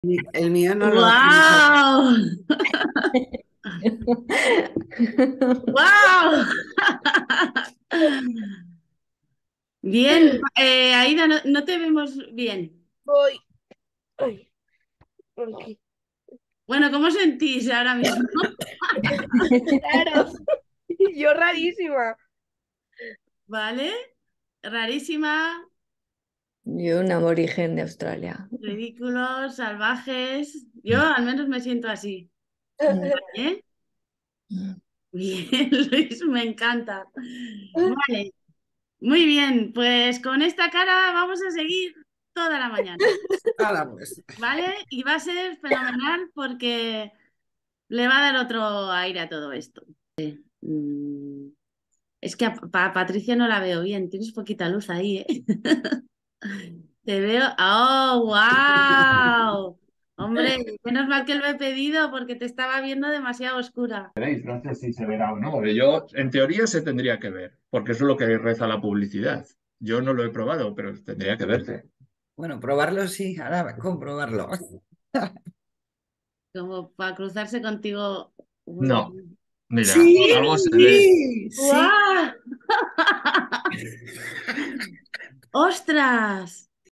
El mío no lo tienes. ¡Wow! ¡Wow! Bien, Aida, no te vemos bien. Voy. Ay, aquí. Bueno, ¿cómo sentís ahora mismo? Claro. Yo rarísima. ¿Vale? Rarísima, Y un aborigen de Australia. ridículos, salvajes. Yo al menos me siento así. ¿Eh? Bien, Luis, me encanta. Vale, muy bien, pues con esta cara vamos a seguir toda la mañana, Nada, pues. ¿vale? Y va a ser fenomenal porque le va a dar otro aire a todo esto. Mm, Es que a Patricia no la veo bien, tienes poquita luz ahí, ¿eh? Te veo. ¡Oh, wow! Hombre, menos mal que lo he pedido porque te estaba viendo demasiado oscura. Veréis, no sé si se verá o no. Yo, en teoría, se tendría que ver, porque eso es lo que reza la publicidad. Yo no lo he probado, pero tendría que verse. Bueno, probarlo sí, ahora comprobarlo. Como para cruzarse contigo. No, mira, Sí, algo se ve. sí, sí. ¡Guau! ¡Ostras!